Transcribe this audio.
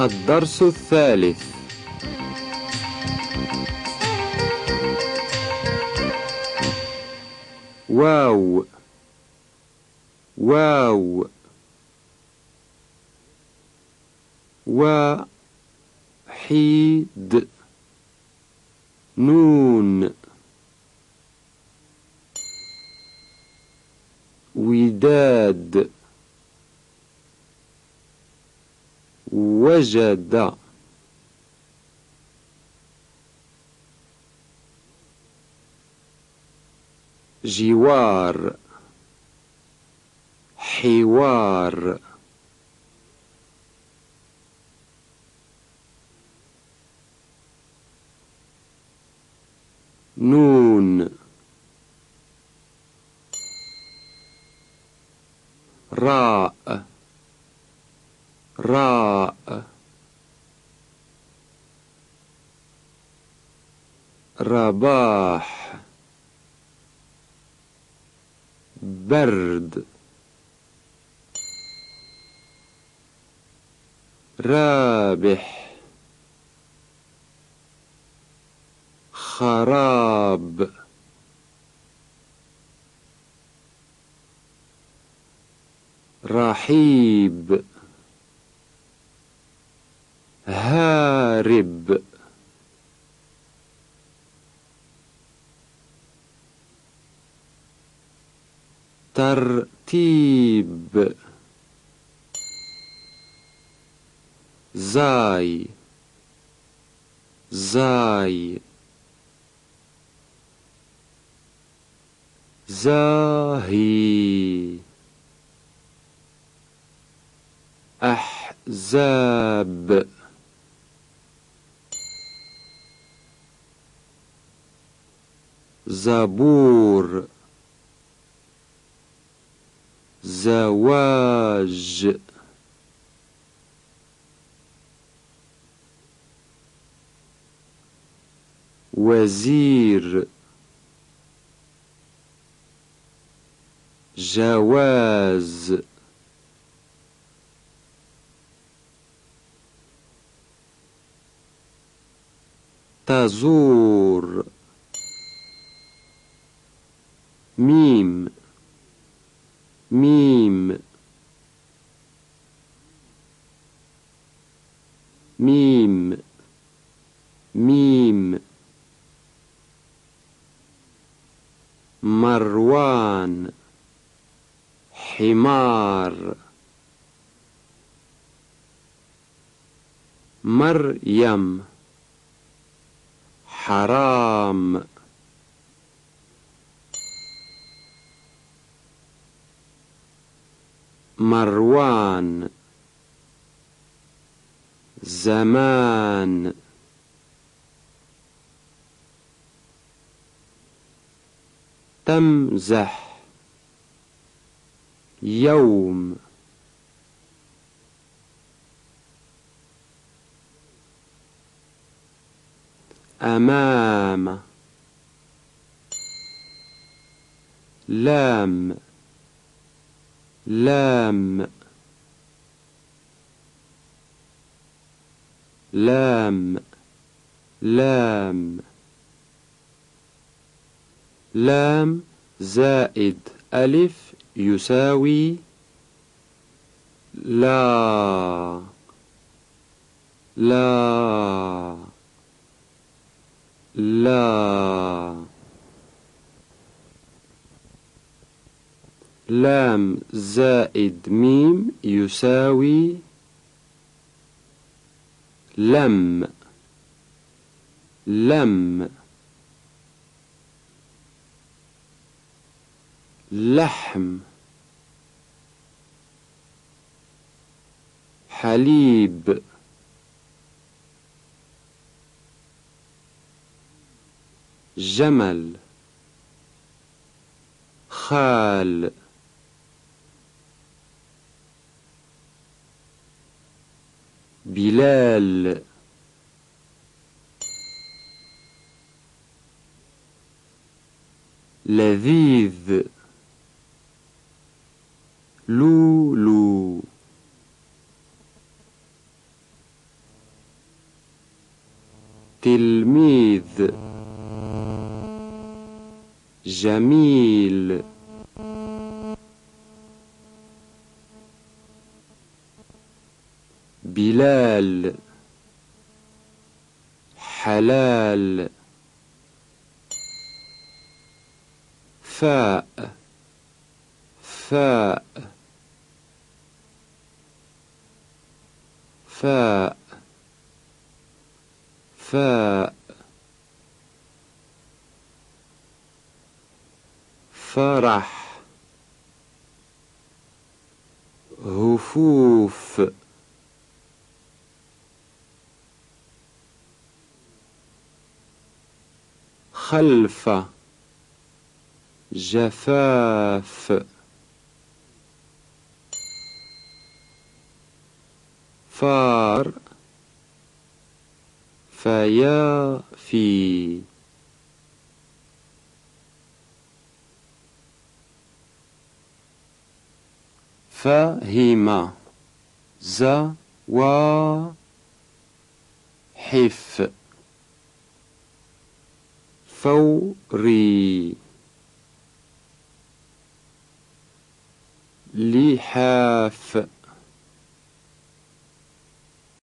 الدرس الثالث. واو واو وحيد نون وداد وجد جوار حوار نون راء راء رباح برد رابح خراب رحيب هارب ترتيب زاي زاي زاهي أحزاب زبور زواج وزير جواز تزور ميم ميم ميم ميم مروان حمار مريم حرام مروان زمان تمزح يوم أمام لام لام لام لام لام زائد ألف يساوي لا لا لا لام زائد ميم يساوي لم لم لحم حليب جمل خال بلال لذيذ لولو تلميذ جميل بلال حلال فاء فاء فاء فاء فرح هفوف خلف جفاف فار فيافي فهم زواحف فوري لحاف